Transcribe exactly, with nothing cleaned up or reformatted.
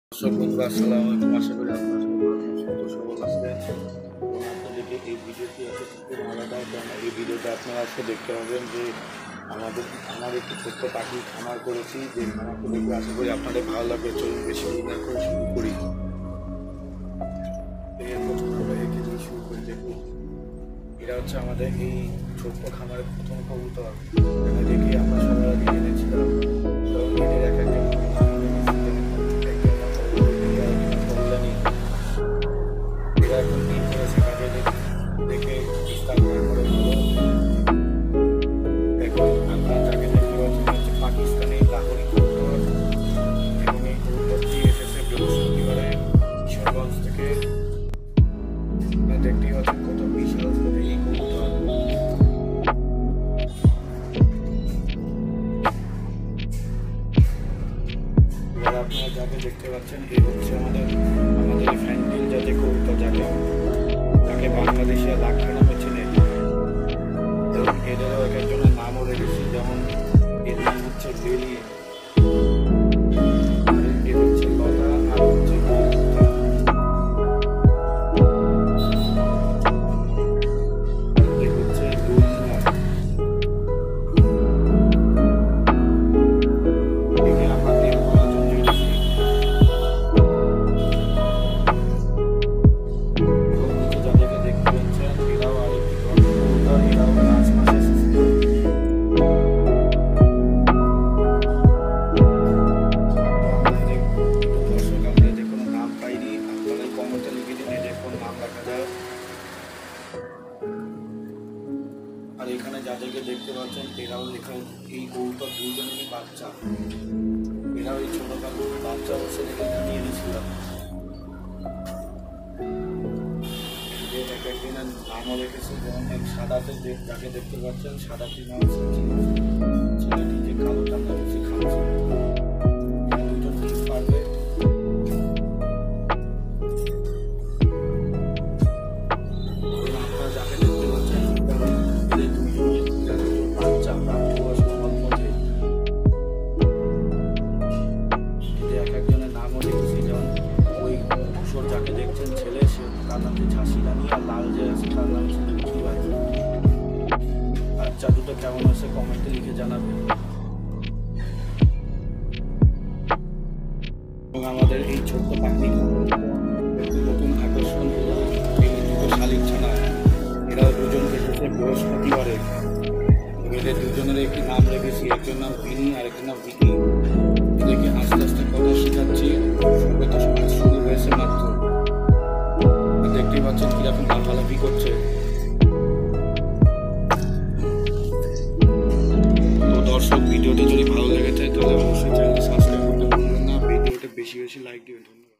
দর্শক বন্ধুরা আসসালামু আলাইকুম। আশা করি আপনারা সুস্থ সবল আছেন। আপনাদেরকে এই ভিডিওটি আছে খুব আলাদা, কারণ এই ভিডিওটা আপনারা আজকে দেখতে পাবেন যে আমাদের আমার একটি ছোট্ট পাখি খামার করেছি, যে খামারটা দেখে আশা করি আপনাদের ভালো লাগবে। চলুন বেশি না করে শুরু করি। এর প্রথম আমরা একে দিয়ে শুরু করি। দেখুন, এটা হচ্ছে আমাদের এই ছোট্ট খামারের প্রথম কবুতর। এখানে দেখে আমরা সবার আগে এনেছিলাম, কারণ এদের এক একটা এখন দিন করেছে কাজে দেখে বিস্তার করে করে ভালো। এখন আপনারা যাকে দেখতে পাচ্ছেন হচ্ছে পাকিস্তানি লাহোরি কবুতর, এবং এই কবুতরটি এসেছে বৃহস্পতিবারে কিশোরগঞ্জ থেকে। দেখতেই পাচ্ছেন কত বিশাল করে এই কবুতর। এবার আপনারা যাকে দেখতে পাচ্ছেন এই হচ্ছে আমাদের আমাদের ফ্যান্টিল জাতের কবুতর, যাকে যাকে বাংলাদেশে লাক্ষা নামে চেনে, এবং এদেরও এক একজনের নামও রেখেছি। যেমন এর নাম হচ্ছে বেলি, এর হচ্ছে লতা, আর হচ্ছে কবুতর। এর হচ্ছে দুলনা। একে আমরা তেল করার জন্য রেখেছি। যাদেরকে দেখতে পাচ্ছেন এরাও আরেকটি কবুতর, এরাও মার্চ মাসে এসেছে। দর্শক আমরা যে কোনো নাম পাইনি, আপনারা কমেন্টে লিখে দিন যে কোন নাম রাখা যায়। আর এখানে যাদেরকে দেখতে পাচ্ছেন এরাও লেখা, এই কবুতর দুজনেরই বাচ্চা। এরাও এই ছোটকালে বাচ্চা বসে রেখে নিয়ে এনেছিলাম। এক একদিনের নামও রেখেছি, যেমন এক সাদাতে যাকে দেখতে পাচ্ছেন সাদাটির নাম হচ্ছে ছেলেটি, যে কালোটা আমরা বেশি খাচ্ছি। দুজন ডিম পারবে। আপনারা যাকে দেখতে পাচ্ছেন এদের দুজন বাচ্চা প্রাপ্তবয়স্ক মধ্যে। এক একজনের নামও রেখেছি, যেমন ওই ধূসর যাকে দেখছেন ছেলে, সে তার নাম ঝাঁসি রানী, আর লাল যে আছে তার নাম ছিল মিঠি বাই। বাচ্চা দুটো কেমন আছে কমেন্টে লিখে জানাবেন। এবং আমাদের এই ছোট্ট পাখি একটু নতুন আকর্ষণ হলো এই দুটো শালিক ছানা। এরাও দুজন এসেছে বৃহস্পতিবারে। এদের দুজনের একটি নাম রেখেছি, একজন নাম ভিনি আর একজন নাম ভিকি। এদেরকে আস্তে আস্তে কথা শেখাচ্ছি, সবে তো সবাই শুরু হয়েছে মাত্র। দেখতেই পাচ্ছেন কিরকম লাফালাফি করছে। তো দর্শক, ভিডিওটি যদি ভালো লেগে থাকে তাহলে অবশ্যই চ্যানেলটি সাবস্ক্রাইব করতে ভুলবেন না, ভিডিওটা বেশি বেশি লাইক দিবেন। ধন্যবাদ।